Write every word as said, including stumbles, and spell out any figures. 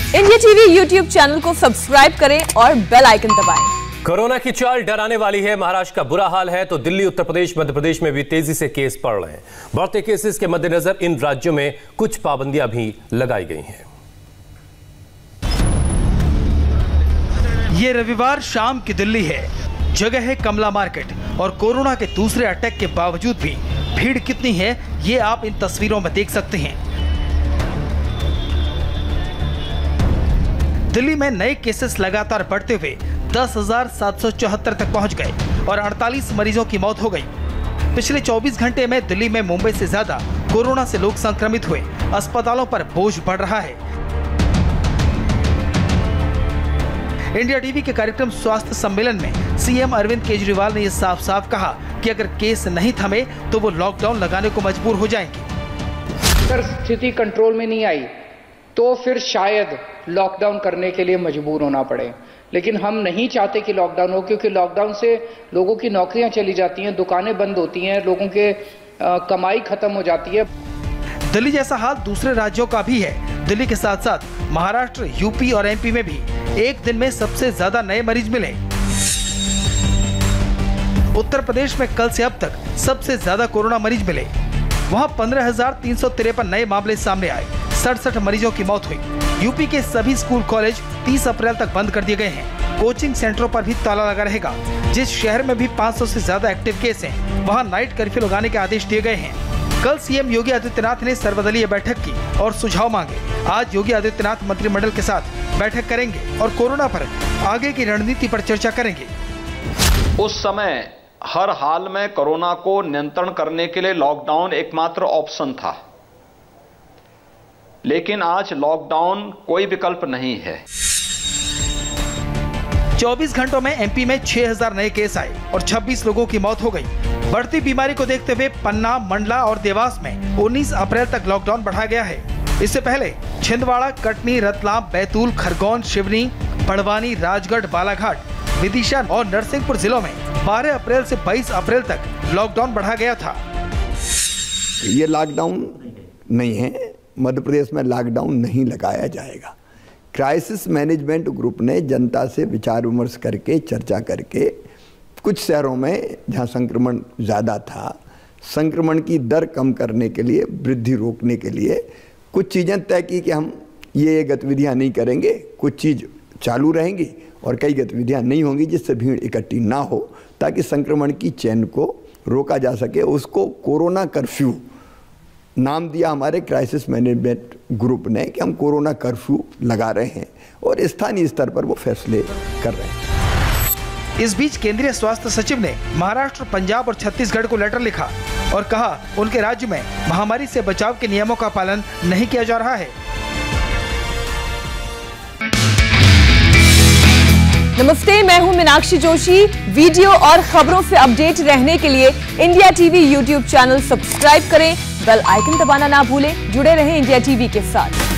India TV YouTube channel को subscribe करें और बेल आइकन दबाएं। कोरोना की चाल डराने वाली है। महाराष्ट्र का बुरा हाल है तो दिल्ली, उत्तर प्रदेश, मध्य प्रदेश में भी तेजी से केस बढ़ रहे हैं। बढ़ते केसेस के मद्देनजर इन राज्यों में कुछ पाबंदियां भी लगाई गई हैं। ये रविवार शाम की दिल्ली है। जगह है कमला मार्केट और कोरोना के दूसरे अटैक के बावजूद भी भीड़ कितनी है ये आप इन तस्वीरों में देख सकते हैं। दिल्ली में नए केसेस लगातार बढ़ते हुए दस हजार सात सौ चौहत्तर तक पहुंच गए और अड़तालीस मरीजों की मौत हो गई। पिछले चौबीस घंटे में दिल्ली में मुंबई से ज्यादा कोरोना से लोग संक्रमित हुए। अस्पतालों पर बोझ बढ़ रहा है। इंडिया टीवी के कार्यक्रम स्वास्थ्य सम्मेलन में सीएम अरविंद केजरीवाल ने यह साफ साफ कहा कि अगर केस नहीं थमे तो वो लॉकडाउन लगाने को मजबूर हो जाएंगे। अगर स्थिति कंट्रोल में नहीं आई तो फिर शायद लॉकडाउन करने के लिए मजबूर होना पड़े, लेकिन हम नहीं चाहते कि लॉकडाउन हो, क्योंकि लॉकडाउन से लोगों की नौकरियां चली जाती हैं, दुकानें बंद होती हैं, लोगों के आ, कमाई खत्म हो जाती है। दिल्ली जैसा हाल दूसरे राज्यों का भी है। दिल्ली के साथ साथ महाराष्ट्र, यूपी और एमपी में भी एक दिन में सबसे ज्यादा नए मरीज मिले। उत्तर प्रदेश में कल से अब तक सबसे ज्यादा कोरोना मरीज मिले। वहां पंद्रह हजार तीन सौ तिरपन नए मामले सामने आए। सड़सठ मरीजों की मौत हुई। यूपी के सभी स्कूल कॉलेज तीस अप्रैल तक बंद कर दिए गए हैं। कोचिंग सेंटरों पर भी ताला लगा रहेगा। जिस शहर में भी पाँच सौ से ज्यादा एक्टिव केस हैं, वहां नाइट कर्फ्यू लगाने के आदेश दिए गए हैं। कल सीएम योगी आदित्यनाथ ने सर्वदलीय बैठक की और सुझाव मांगे। आज योगी आदित्यनाथ मंत्रिमंडल के साथ बैठक करेंगे और कोरोना पर आगे की रणनीति पर चर्चा करेंगे। उस समय हर हाल में कोरोना को नियंत्रण करने के लिए लॉकडाउन एकमात्र ऑप्शन था, लेकिन आज लॉकडाउन कोई विकल्प नहीं है। चौबीस घंटों में एमपी में छह हजार नए केस आए और छब्बीस लोगों की मौत हो गई। बढ़ती बीमारी को देखते हुए पन्ना, मंडला और देवास में उन्नीस अप्रैल तक लॉकडाउन बढ़ाया गया है। इससे पहले छिंदवाड़ा, कटनी, रतलाम, बैतूल, खरगोन, शिवनी, बड़वानी, राजगढ़, बालाघाट, विदिशा और नरसिंहपुर जिलों में बारह अप्रैल से बाईस अप्रैल तक लॉकडाउन बढ़ाया गया था। ये लॉकडाउन नहीं है। मध्य प्रदेश में लॉकडाउन नहीं लगाया जाएगा। क्राइसिस मैनेजमेंट ग्रुप ने जनता से विचार विमर्श करके, चर्चा करके कुछ शहरों में जहां संक्रमण ज़्यादा था, संक्रमण की दर कम करने के लिए, वृद्धि रोकने के लिए कुछ चीज़ें तय की कि हम ये ये गतिविधियाँ नहीं करेंगे, कुछ चीज़ चालू रहेंगी और कई गतिविधियाँ नहीं होंगी जिससे भीड़ इकट्ठी ना हो, ताकि संक्रमण की चेन को रोका जा सके। उसको कोरोना कर्फ्यू नाम दिया हमारे क्राइसिस मैनेजमेंट ग्रुप ने कि हम कोरोना कर्फ्यू लगा रहे हैं और स्थानीय स्तर पर वो फैसले कर रहे हैं। इस बीच केंद्रीय स्वास्थ्य सचिव ने महाराष्ट्र, पंजाब और छत्तीसगढ़ को लेटर लिखा और कहा उनके राज्य में महामारी से बचाव के नियमों का पालन नहीं किया जा रहा है। नमस्ते, मैं हूं मीनाक्षी जोशी। वीडियो और खबरों से अपडेट रहने के लिए India TV YouTube channel subscribe करें, बेल आइकन दबाना ना भूलें। जुड़े रहें इंडिया टीवी के साथ।